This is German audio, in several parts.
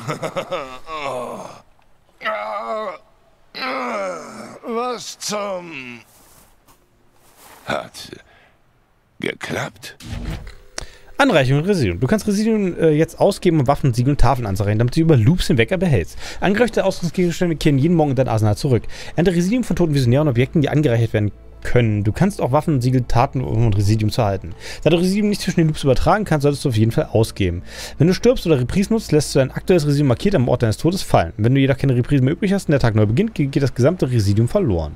Was zum... Hat geklappt. Anreichung und Residium. Du kannst Residium jetzt ausgeben, um Waffen, Siegel und Tafeln anzureichen, damit du über Loops hinweg behältst. Angereichte Ausrüstungsgegenstände kehren jeden Morgen in dein Arsenal zurück. Ernte Residium von toten visionären Objekten, die angereichert werden können. Du kannst auch Waffen, Siegel, Taten und Residium zu halten. Da du Residium nicht zwischen den Loops übertragen kannst, solltest du auf jeden Fall ausgeben. Wenn du stirbst oder Reprise nutzt, lässt du dein aktuelles Residium markiert am Ort deines Todes fallen. Wenn du jedoch keine Reprise mehr übrig hast und der Tag neu beginnt, geht das gesamte Residium verloren.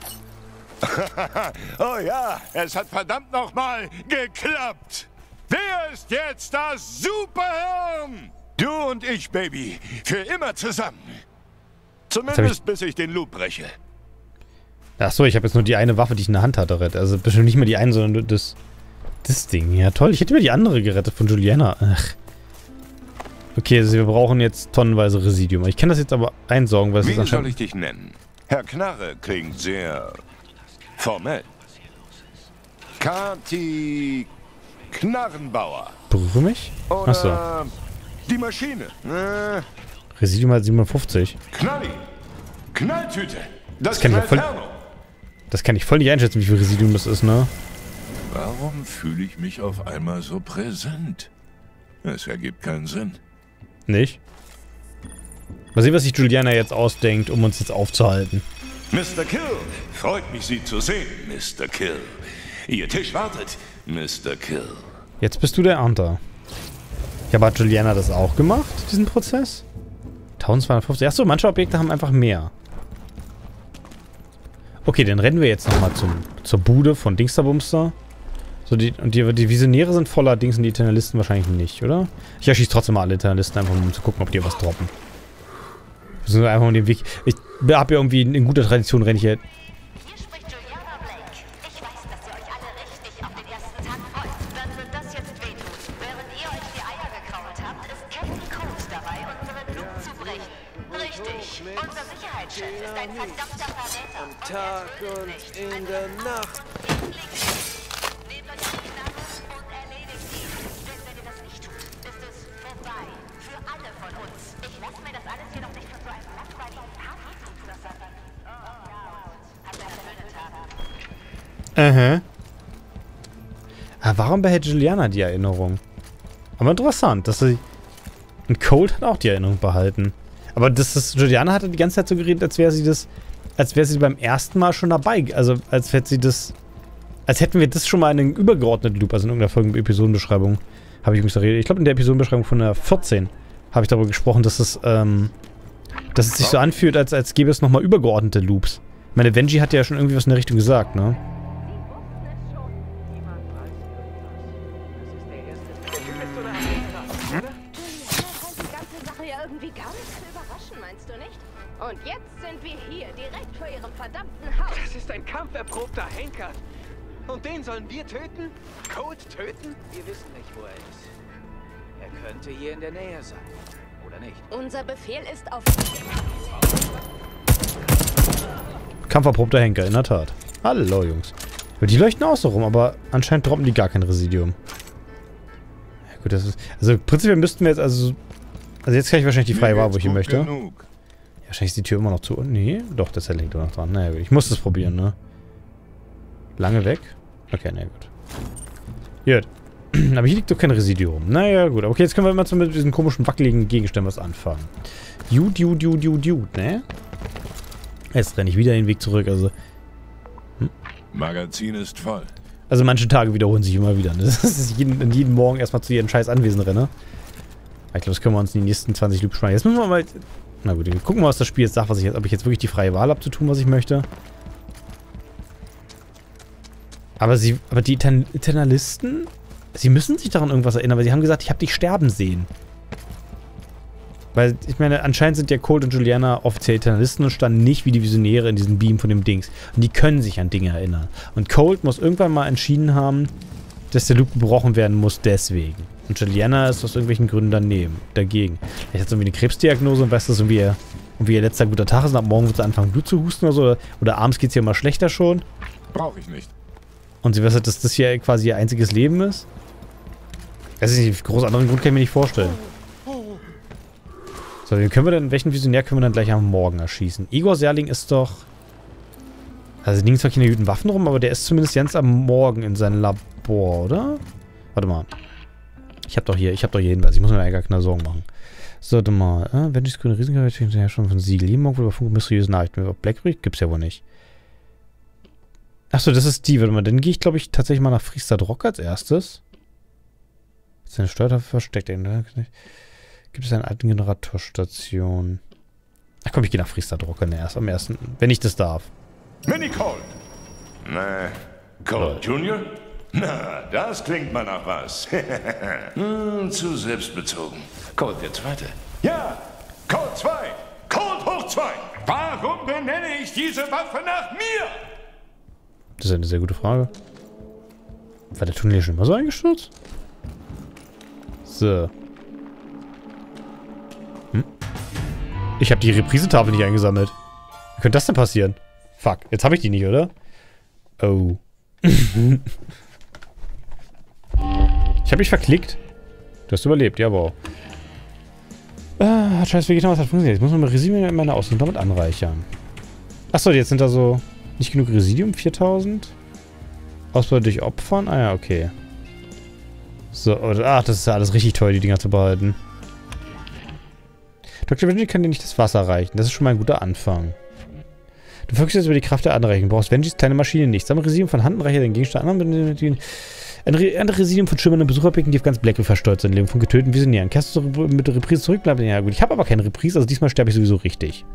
Oh ja, es hat verdammt nochmal geklappt. Wer ist jetzt das Superhirn? Du und ich, Baby. Für immer zusammen. Zumindest bis ich den Loop breche. Achso, ich habe jetzt nur die eine Waffe, die ich in der Hand hatte. Also bestimmt nicht mehr die eine, sondern nur das Ding. Ja, toll. Ich hätte mir die andere gerettet von Juliana. Ach. Okay, also wir brauchen jetzt tonnenweise Residium. Ich kann das jetzt aber einsorgen, weil es ist anscheinend... Wie soll ich dich nennen? Herr Knarre klingt sehr formell. Kati Knarrenbauer. Berühre mich? Achso. Die Maschine. Residium halt 57. Knalli. Knalltüte. Das kann ich voll nicht einschätzen, wie viel Residium das ist, ne? Warum fühle ich mich auf einmal so präsent? Es ergibt keinen Sinn. Nicht? Mal sehen, was sich Juliana jetzt ausdenkt, um uns jetzt aufzuhalten. Mr. Kill, freut mich, Sie zu sehen, Mr. Kill. Ihr Tisch wartet, Mr. Kill. Jetzt bist du der Ernter. Ja, aber hat Juliana das auch gemacht, diesen Prozess? 1250. Achso, manche Objekte haben einfach mehr. Okay, dann rennen wir jetzt nochmal zur Bude von Dingsterbumster. So, die Visionäre sind voller Dings und die Eternalisten wahrscheinlich nicht, oder? Ich erschieße trotzdem mal alle Eternalisten, einfach um zu gucken, ob die was droppen. Wir sind einfach um den Weg. Ich habe ja irgendwie in guter Tradition, renne ich hier. Hier spricht Juliana Blake. Ich weiß, dass ihr euch alle richtig auf den ersten Tag freut. Dann wird das jetzt wehtun. Während ihr euch die Eier gekraut habt, ist Captain Cold dabei, unseren Loop zu brechen. Richtig. Unser Sicherheitschef ist ein verdammter Verräter. Am Tag und in der Nacht. Nehmt euch an die Knarre und erledigt ihn. Denn wenn ihr das nicht tut, ist es vorbei. Für alle von uns. Ich lasse mir das alles hier noch nicht von so einem langweiligen Party zutrassern. Habt einen schönen Tag. Warum behält Juliana die Erinnerung? Aber interessant, dass sie... Und Cold hat auch die Erinnerung behalten. Aber Juliana hatte die ganze Zeit so geredet, als wäre sie beim ersten Mal schon dabei. Also, als hätten wir das schon mal in einem übergeordneten Loop, also in irgendeiner Folge Episodenbeschreibung, habe ich mich da geredet. Ich glaube, in der Episodenbeschreibung von der 14 habe ich darüber gesprochen, dass es sich so anfühlt, als gäbe es nochmal übergeordnete Loops. Ich meine, Venji hat ja schon irgendwie was in der Richtung gesagt, ne? Und jetzt sind wir hier, direkt vor ihrem verdammten Haus. Das ist ein kampferprobter Henker. Und den sollen wir töten? Cold töten? Wir wissen nicht, wo er ist. Er könnte hier in der Nähe sein. Oder nicht? Unser Befehl ist auf... Kampferprobter Henker, in der Tat. Hallo, Jungs. Die leuchten auch so rum, aber anscheinend droppen die gar kein Residium. Ja gut, das ist... Also prinzipiell müssten wir jetzt Also jetzt kann ich wahrscheinlich die freie Wahl, wo ich hin möchte. Ja, wahrscheinlich ist die Tür immer noch zu. Nee, doch, das hängt doch noch dran. Naja, gut. Ich muss das probieren, ne? Lange weg? Okay, na gut. Gut. Aber hier liegt doch kein Residium. Naja, gut. Okay, jetzt können wir immer mit diesen komischen, wackeligen Gegenständen was anfangen. Ne? Jetzt renne ich wieder den Weg zurück, also... Magazin ist voll. Also manche Tage wiederholen sich immer wieder. Ne? Das ist jeden Morgen erstmal zu ihren scheiß Anwesen renne. Ich glaube, das können wir uns in die nächsten 20 Loops sparen. Jetzt müssen wir mal... Na gut, wir gucken mal, was das Spiel jetzt sagt, ob ich jetzt wirklich die freie Wahl habe zu tun, was ich möchte. Aber die Eternalisten, sie müssen sich daran irgendwas erinnern, weil sie haben gesagt, ich habe dich sterben sehen. Weil, ich meine, anscheinend sind ja Cold und Juliana offiziell Eternalisten und standen nicht wie die Visionäre in diesem Beam von dem Dings. Und die können sich an Dinge erinnern. Und Cold muss irgendwann mal entschieden haben, dass der Loop gebrochen werden muss deswegen. Und Juliana ist aus irgendwelchen Gründen dagegen. Vielleicht hat sie irgendwie eine Krebsdiagnose und weiß, dass irgendwie ihr letzter guter Tag ist und ab morgen wird sie anfangen, Blut zu husten oder so. Oder abends geht es ihr immer schlechter schon. Brauche ich nicht. Und sie weiß, dass das hier quasi ihr einziges Leben ist. Das ist nicht, groß anderen Grund kann ich mir nicht vorstellen. So, welchen Visionär können wir dann gleich am Morgen erschießen? Igor Serling ist doch... Also, liegen zwar keine guten Waffen rum, aber der ist zumindest ganz am Morgen in seinem Labor, oder? Warte mal. Ich hab doch hier Hinweis. Ich muss mir eigentlich gar keine Sorgen machen. So, warte mal. Wenn die grüne Riesengeräte ja schon von Siegel. Jeden Morgen wurde über Funk mysteriöse Nachrichten. Blackberry gibt's ja wohl nicht. Achso, das ist die. Warte mal, dann gehe ich, glaube ich, tatsächlich mal nach Friestad-Rock als erstes. Ist eine Steuertafel versteckt? Gibt es eine alte Generatorstation? Ach komm, ich gehe nach Friestad-Rock am ersten. Wenn ich das darf. Mini Colt. Na, Colt Junior? Na, das klingt mal nach was. Zu selbstbezogen. Colt der Zweite. Ja, Colt 2. Colt hoch 2. Warum benenne ich diese Waffe nach mir? Das ist eine sehr gute Frage. War der Tunnel schon immer so eingestürzt? So. Ich habe die Reprisetafel nicht eingesammelt. Wie könnte das denn passieren? Fuck, jetzt habe ich die nicht, oder? Oh. Ich habe mich verklickt. Du hast überlebt, jawohl. Scheiß Vegetar, was hat funktioniert? Jetzt muss man mal Residium in meiner Ausrüstung damit anreichern. Achso, jetzt sind da so nicht genug Residium, 4000. Ausbau durch Opfern? Ah ja, okay. So, ach, das ist ja alles richtig toll, die Dinger zu behalten. Dr. Venji kann dir nicht das Wasser reichen. Das ist schon mal ein guter Anfang. Du verfügst jetzt über die Kraft der Anreichung. Du brauchst Venjis kleine Maschine nicht. Sammle Residium von Hand und reiche den Gegenstand an. Ein Residium von schimmernden Besucherblicken, die auf ganz Blackberry versteuert sind. Leben von getöteten Visionären. Kehrst du mit der Reprise zurück? Ja gut, ich habe aber keine Reprise, also diesmal sterbe ich sowieso richtig.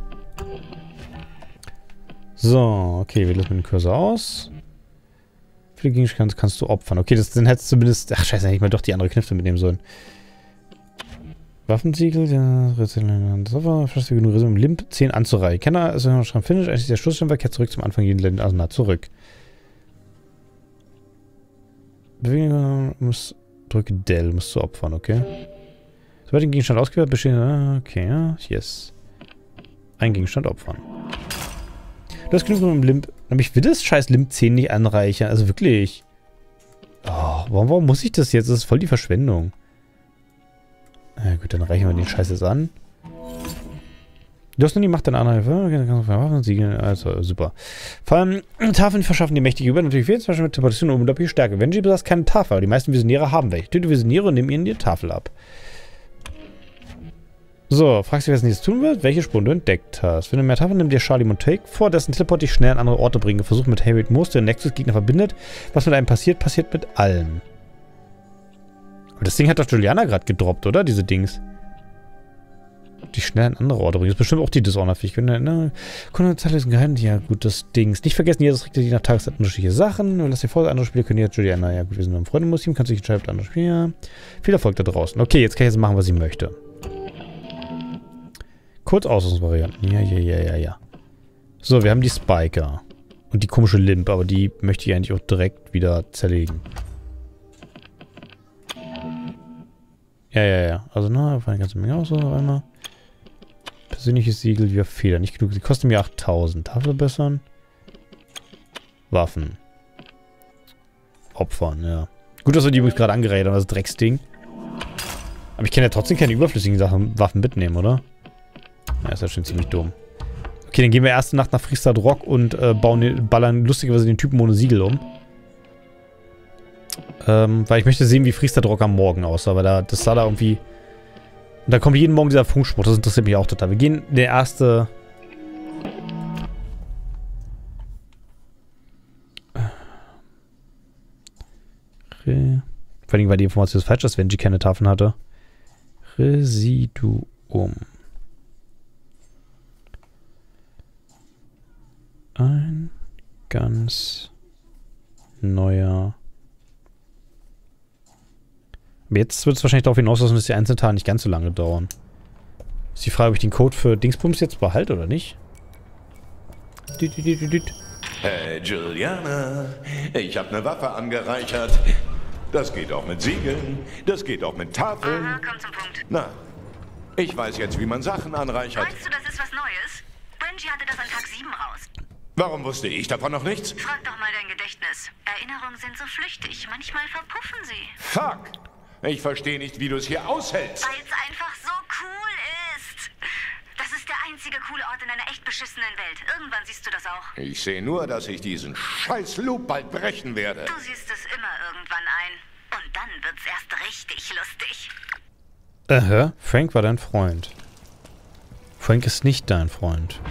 So, okay, wir lassen den Cursor aus. Für den Gegenstand kannst du opfern. Okay, dann hättest du zumindest... Ach, scheiße, hätte ich mal doch die andere Knifte mitnehmen sollen. Waffensiegel, ja, genug Residium, Limp 10 anzureichen. Kenner, also schon Finish, eigentlich der Schlussstempel, kehrt zurück zum Anfang jeden Länder, also nah zurück. Bewegung muss drücke Del, musst du opfern, okay? Sobald den Gegenstand ausgewählt besteht, okay, ja, yes. Ein Gegenstand opfern. Du hast genug mit dem Limp. Aber ich will das scheiß Limp 10 nicht anreichern, also wirklich. Oh, warum muss ich das jetzt? Das ist voll die Verschwendung. Na gut, dann reichen wir den Scheiß jetzt an. Du hast noch die Macht deiner Anreichung. Also, super. Vor allem, Tafeln verschaffen die mächtige übernatürliche Fähigkeiten mit Teleportation und unglaubliche Stärke. Venji besaß keine Tafel, aber die meisten Visionäre haben welche. Töte Visionäre und nimm ihnen die Tafel ab. So, fragst du, was jetzt tun wird? Welche Spuren du entdeckt hast. Wenn du mehr Tafeln nimm dir Charlie Montague vor, dessen Teleport dich schnell an andere Orte bringen. Versuch mit Harriet Moos, der den Nexus-Gegner verbindet. Was mit einem passiert, passiert mit allem. Aber das Ding hat doch Juliana gerade gedroppt, oder? Diese Dings. Die schnell an andere Orte bringen. Das ist bestimmt auch die Dishonor-Fähigkeit. Geheimnis. Ja, gut, das Dings. Nicht vergessen, jedes kriegt je nach Tageszeit unterschiedliche Sachen. Lass dir vor, andere Spiele können jetzt Juliana. Ja, gut, wir sind im Freunde-Museum. Kannst du dich entscheiden, ob andere Spiele. Ja. Viel Erfolg da draußen. Okay, jetzt kann ich jetzt machen, was ich möchte. Kurz Ausrüstungsvarianten. Ja. So, wir haben die Spiker. Und die komische Limp, aber die möchte ich eigentlich auch direkt wieder zerlegen. Ja. Also, na, eine ganze Menge aus, oder einmal. Persönliches Siegel, wir Federn. Nicht genug. Sie kosten mir 8000. Tafel verbessern. Waffen. Opfern, ja. Gut, dass wir die übrigens gerade angereiht haben, das Drecksding. Aber ich kann ja trotzdem keine überflüssigen Waffen mitnehmen, oder? Ja, ist ja schon ziemlich dumm. Okay, dann gehen wir erste Nacht nach Friestad-Rock und ballern lustigerweise den Typen ohne Siegel um. Weil ich möchte sehen, wie Friestad-Rock am Morgen aussah, weil das sah da irgendwie... Und da kommt jeden Morgen dieser Funkspruch, das interessiert mich auch total. Wir gehen in der erste... Vor allem, weil die Information falsch ist, wenn Venji keine Tafeln hatte. Residuum. Ein ganz neuer... Aber jetzt wird es wahrscheinlich darauf hinauslaufen, dass die einzelnen Tage nicht ganz so lange dauern. Ist die Frage, ob ich den Code für Dingsbums jetzt behalte oder nicht? Hey, Juliana. Ich habe eine Waffe angereichert. Das geht auch mit Siegeln. Das geht auch mit Tafeln. Aha, komm zum Punkt. Na, ich weiß jetzt, wie man Sachen anreichert. Meinst du, das ist was Neues? Venji hatte das an Tag 7 raus. Warum wusste ich davon noch nichts? Frag doch mal dein Gedächtnis. Erinnerungen sind so flüchtig. Manchmal verpuffen sie. Fuck! Ich verstehe nicht, wie du es hier aushältst. Weil es einfach so cool ist. coole Ort in einer echt beschissenen Welt. Irgendwann siehst du das auch. Ich sehe nur, dass ich diesen scheiß Loop bald brechen werde. Du siehst es immer irgendwann ein. Und dann wird's erst richtig lustig. Aha, Frank war dein Freund. Frank ist nicht dein Freund.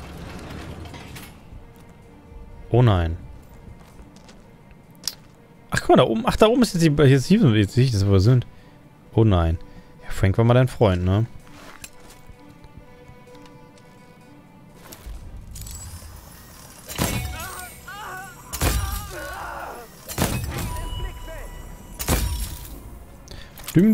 Oh nein. Ach, guck mal, da oben. Ach, da oben ist jetzt die... Jetzt sehe ich das, wo wir sind. Oh nein. Ja, Frank war mal dein Freund, ne? Düm.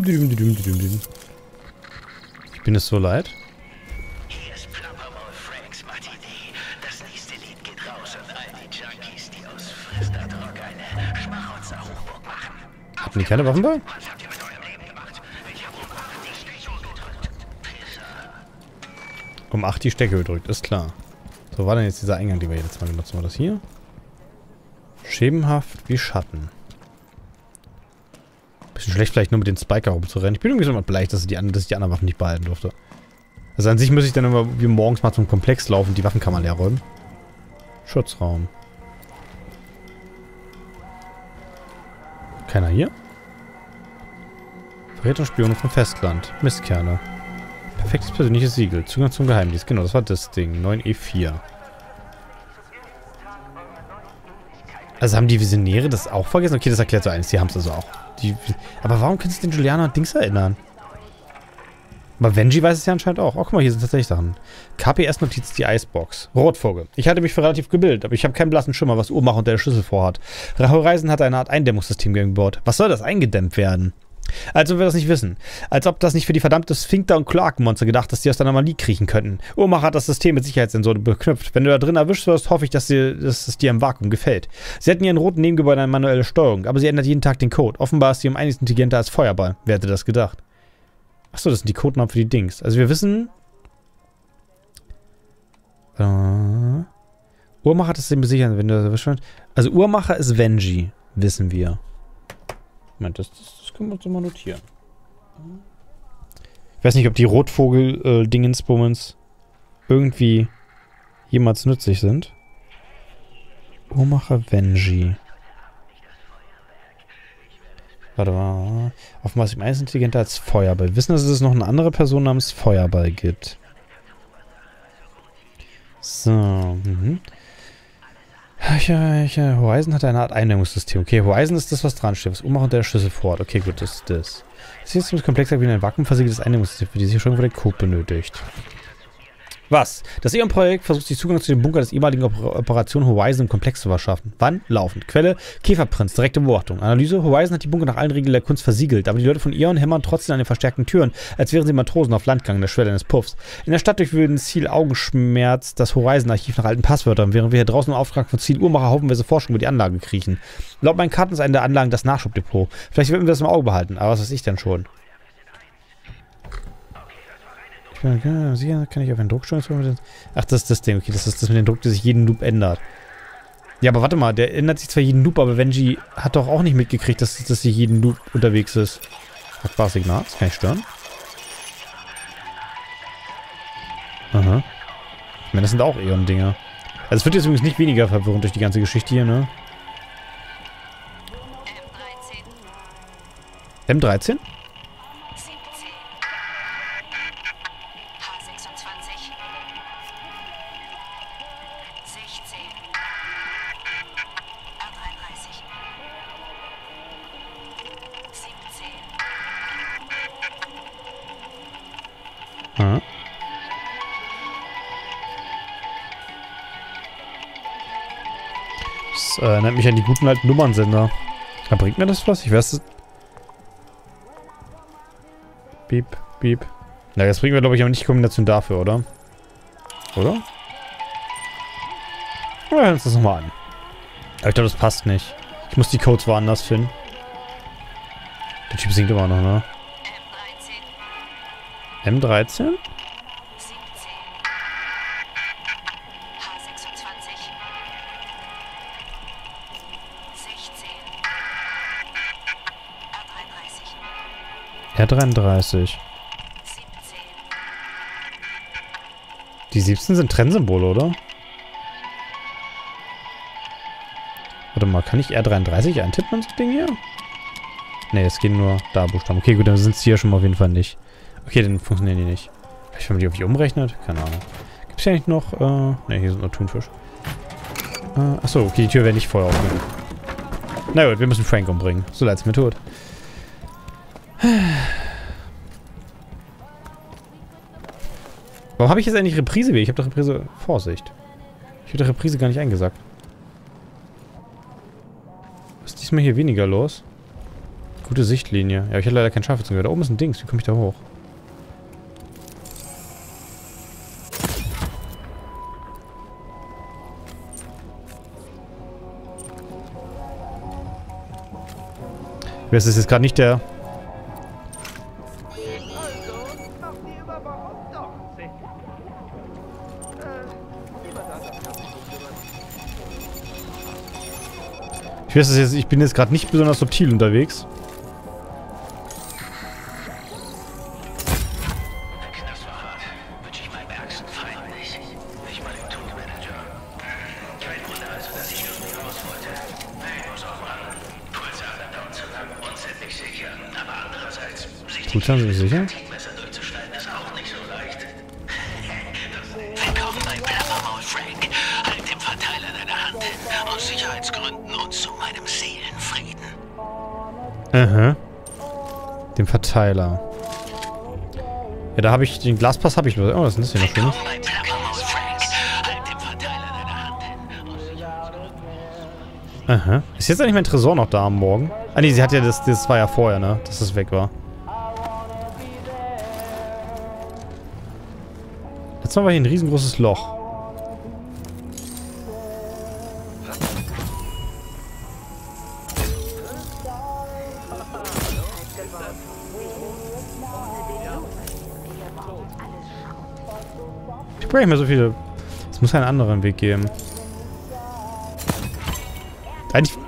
Ich bin es so leid. Hier ist Plappermaul Franks Matinee. Das nächste Lied geht raus an all die Junkies, die aus Fresnadrock eine Schmarotzer Hochburg machen. Hatten die keine Waffen bei? Was habt ihr mit eurem Leben gemacht? Ich hab um 8 die Stechuhr gedrückt. Pisser. Um 8 die Stecke gedrückt, ist klar. So war denn jetzt dieser Eingang, den wir jetzt mal benutzen. War das hier? Schemenhaft wie Schatten. Bisschen schlecht vielleicht nur mit den Spiker rumzurennen. Ich bin irgendwie so mal beleidigt, dass ich die anderen Waffen nicht behalten durfte. Also an sich müsste ich dann immer wie morgens mal zum Komplex laufen und die Waffenkammer leer räumen. Schutzraum. Keiner hier? Verräter und Spione vom Festland. Mistkerne. Perfektes persönliches Siegel. Zugang zum Geheimdienst. Genau, das war das Ding. 9E4. Also haben die Visionäre das auch vergessen? Okay, das erklärt so eins. Die haben es also auch. Aber warum können sie den Juliana an Dings erinnern? Aber Venji weiß es ja anscheinend auch. Oh, guck mal, hier sind tatsächlich Sachen. KPS-Notiz, die Icebox. Rotvogel. Ich halte mich für relativ gebildet, aber ich habe keinen blassen Schimmer, was Uhrmacher unter der Schlüssel vorhat. Horizon hat eine Art Eindämmungssystem gebaut. Was soll das eingedämmt werden? Als ob wir das nicht wissen. Als ob das nicht für die verdammte Sphinkter- und Kloakenmonster gedacht ist, die aus der Anomalie kriechen könnten. Uhrmacher hat das System mit Sicherheitssensoren beknüpft. Wenn du da drin erwischt wirst, hoffe ich, dass es dir im Vakuum gefällt. Sie hatten ihren roten Nebengebäude eine manuelle Steuerung, aber sie ändert jeden Tag den Code. Offenbar ist sie um einiges intelligenter als Feuerball. Wer hätte das gedacht? Achso, das sind die Codenamen für die Dings. Also wir wissen... Uhrmacher hat das System besichert, wenn du das erwischt wirst. Also Uhrmacher ist Venji, wissen wir. Moment, das können wir uns mal notieren. Ich weiß nicht, ob die Rotvogel-Dingensbummens irgendwie jemals nützlich sind. Uhrmacher Venji. Warte mal. Offenbar ist ihm eins intelligenter als Feuerball. Wir wissen, dass es noch eine andere Person namens Feuerball gibt. So. Horizon hat eine Art Eindämmungssystem. Okay, Horizon ist das, was dran steht. Was Uhrmacher unter der Schlüssel vorhat. Okay, gut, das ist das. Das ist jetzt komplexer wie ein vakuumversiegeltes Eindämmungssystem, für die sich schon wieder Code benötigt. Was? Das Eon-Projekt versucht sich Zugang zu dem Bunker des ehemaligen Operation Horizon im Komplex zu verschaffen. Wann? Laufend. Quelle: Käferprinz. Direkte Beobachtung. Analyse: Horizon hat die Bunker nach allen Regeln der Kunst versiegelt, aber die Leute von Eon hämmern trotzdem an den verstärkten Türen, als wären sie Matrosen auf Landgang an der Schwelle eines Puffs. In der Stadt durchwühlen Ziel Augenschmerz das Horizon-Archiv nach alten Passwörtern, während wir hier draußen im Auftrag von Ziel Uhrmacher haufenweise Forschung über die Anlage kriechen. Laut meinen Karten ist eine der Anlagen das Nachschubdepot. Vielleicht werden wir das im Auge behalten, aber was weiß ich denn schon? Sicher kann ich auf einen Druck steuern. Ach, das ist das Ding. Okay, das ist das mit dem Druck, der sich jeden Loop ändert. Ja, aber warte mal, der ändert sich zwar jeden Loop, aber Venji hat doch auch nicht mitgekriegt, dass sie jeden Loop unterwegs ist. Hackbares Signal, das kann ich stören. Aha. Ich meine, das sind auch Eon-Dinger. Also es wird jetzt übrigens nicht weniger verwirrend durch die ganze Geschichte hier, ne? M13? M13? 17. Aha. Das erinnert mich an die guten alten Nummernsender. Bringt mir das was? Ich weiß. Piep, piep. Na, das bringt mir, glaube ich, aber nicht die Kombination dafür, oder? Oder? Ja, hören uns das nochmal an. Aber ich glaube, das passt nicht. Ich muss die Codes woanders finden. Der Typ singt immer noch, ne? M13. M13? 17. H26. 16. R33. 17. Die 17 sind Trennsymbole, oder? Warte mal, kann ich R33 eintippen an das Ding hier? Ne, es gehen nur da Buchstaben. Okay, gut, dann sind es hier schon mal auf jeden Fall nicht. Okay, dann funktionieren die nicht. Vielleicht, wenn man die irgendwie umrechnet? Keine Ahnung. Gibt es hier eigentlich noch, ne, hier sind nur Thunfisch. Achso, okay, die Tür wäre nicht voll aufgehen. Na gut, wir müssen Frank umbringen. So leid es mir tut. Warum habe ich jetzt eigentlich Reprise? Ich habe doch Reprise... Vorsicht. Ich habe doch Reprise gar nicht eingesagt. Was ist diesmal hier weniger los? Gute Sichtlinie. Ja, ich hatte leider kein Scharfschützengewehr. Da oben ist ein Dings. Wie komme ich da hoch? Das ist jetzt gerade nicht der... Ich weiß es jetzt, ich bin jetzt gerade nicht besonders subtil unterwegs. Das war hart. Wünsche ich meinem ärgsten Feind nicht. Nicht mal dem Toolmanager. Kein Wunder also, dass ich irgendwie raus wollte. Hey, muss auch mal. Pulsar dauert zu lang, unendlich sicher. Aber andererseits, sich die Pulsar sind sicher? Messer durchzuschneiden ist auch nicht so leicht. Willkommen bei Plappermaul Frank. Halt dem Verteiler deine Hand hin. Aus Sicherheitsgründen und zu meinem Seelenfrieden. Aha. Dem Verteiler. Ja, da habe ich... Den Glaspass habe ich... Oh, was ist denn das hier noch Schönes? Bei Plappermaul Frank. Halt dem Verteiler deine Hand hin. Aus Sicherheitsgründen. Aha. Ist jetzt eigentlich mein Tresor noch da am Morgen? Ah, nee, sie hat ja das war ja vorher, ne? Dass das weg war. Letztes Mal war hier ein riesengroßes Loch. Ich brauche nicht mehr so viele. Es muss einen anderen Weg geben. Eigentlich...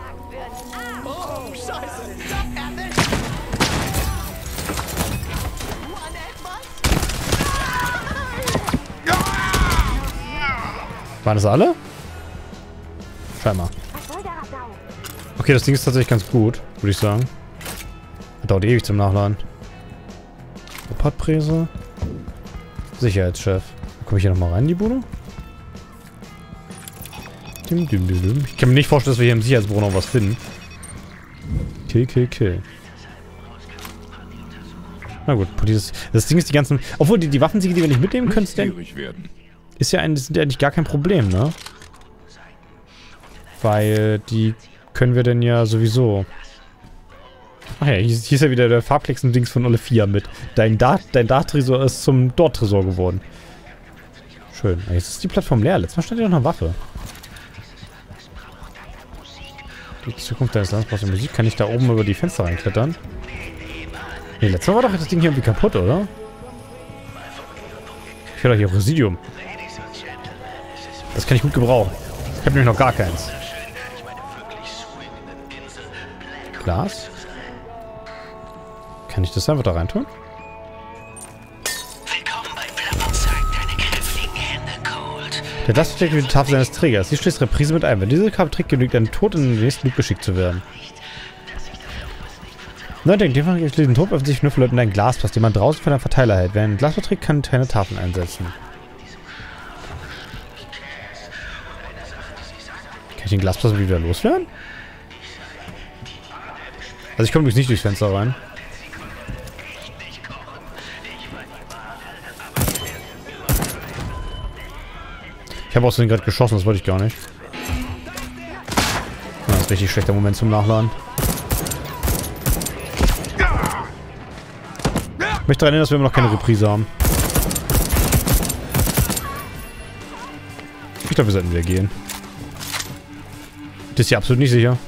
Waren das alle? Scheinbar. Okay, das Ding ist tatsächlich ganz gut, würde ich sagen. Dauert ewig zum Nachladen. Opatpräse. Sicherheitschef. Komme ich hier nochmal rein in die Bude? Ich kann mir nicht vorstellen, dass wir hier im Sicherheitsbüro noch was finden. Kill. Na gut, das Ding ist die ganzen... Obwohl, die Waffensiege, die wir nicht mitnehmen können, ist ja sind ja eigentlich gar kein Problem, ne? Weil die können wir denn ja sowieso... Ach ja, hier ist ja wieder der Farbklecksen-Dings von Olle 4 mit. Dein Dart-Tresor ist zum Dort-Tresor geworden. Schön. Jetzt ist die Plattform leer. Letztes Mal stand ja noch eine Waffe. Die Zukunft deines Landes braucht Musik. Kann ich da oben über die Fenster reinklettern? Nee, letztes Mal war doch das Ding hier irgendwie kaputt, oder? Ich höre doch hier Residium. Das kann ich gut gebrauchen. Ich habe nämlich noch gar keins. Glas? Kann ich das einfach da reintun? Der Glas versteckt die Tafel seines Trägers. Sie schließt Reprise mit ein. Wenn diese Karte trägt, genügt ein Tod in den nächsten Loop geschickt zu werden. Nein, denkt, den diesen Tod öffnet sich nur für Leute in ein Glaspass, den man draußen für einen Verteiler hält. Wer ein Glas verträgt, kann keine Tafeln einsetzen. Kann ich den Glaspass wieder loswerden? Also ich komme übrigens nicht durchs Fenster rein. Ich habe aus dem gerade geschossen, das wollte ich gar nicht. Das ist ein richtig schlechter Moment zum Nachladen. Ich möchte daran erinnern, dass wir immer noch keine Reprise haben. Ich glaube, wir sollten wieder gehen. Das ist ja absolut nicht sicher.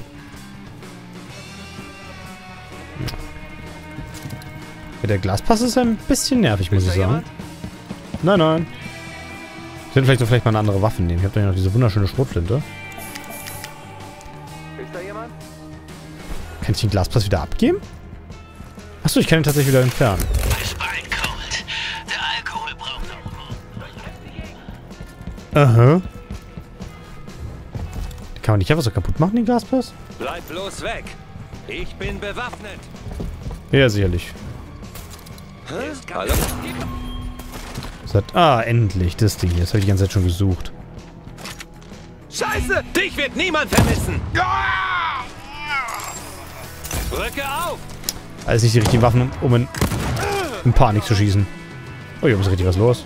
Ja, der Glaspass ist ein bisschen nervig, muss ich sagen. Nein. Ich hätte vielleicht mal eine andere Waffe nehmen. Ich habe da ja noch diese wunderschöne Schrotflinte. Ist da jemand? Kann ich den Glaspass wieder abgeben? Achso, ich kann ihn tatsächlich wieder entfernen. Es war ein Cold. Der Alkohol braucht auch Aha. Kann man nicht einfach so kaputt machen, den Gaspass? Bleib bloß weg. Ich bin bewaffnet. Ja, sicherlich. Hallo? Endlich. Das Ding hier. Das habe ich die ganze Zeit schon gesucht. Scheiße! Dich wird niemand vermissen! Rücke auf! Also nicht die richtigen Waffen, um in Panik zu schießen. Oh, hier ist richtig was los.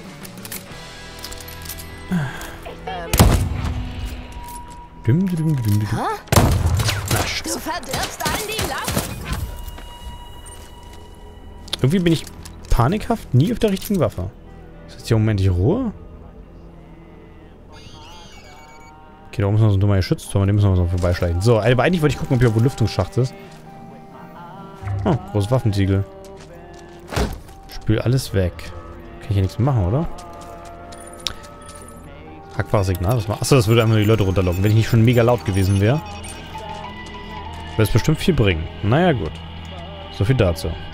Du verdirbst allen die Lauf. Irgendwie bin ich panikhaft nie auf der richtigen Waffe. Ist jetzt hier im Moment die Ruhe? Okay, da oben ist noch so ein dummer Geschützturm, an dem müssen wir so vorbeischleichen. So, aber eigentlich wollte ich gucken, ob hier irgendwo Lüftungsschacht ist. Oh, großes Waffensiegel. Spül alles weg. Kann ich hier nichts mehr machen, oder? Hackbares Signal. Achso, das würde einfach die Leute runterlocken. Wenn ich nicht schon mega laut gewesen wäre. Würde es bestimmt viel bringen. Naja, gut. So viel dazu.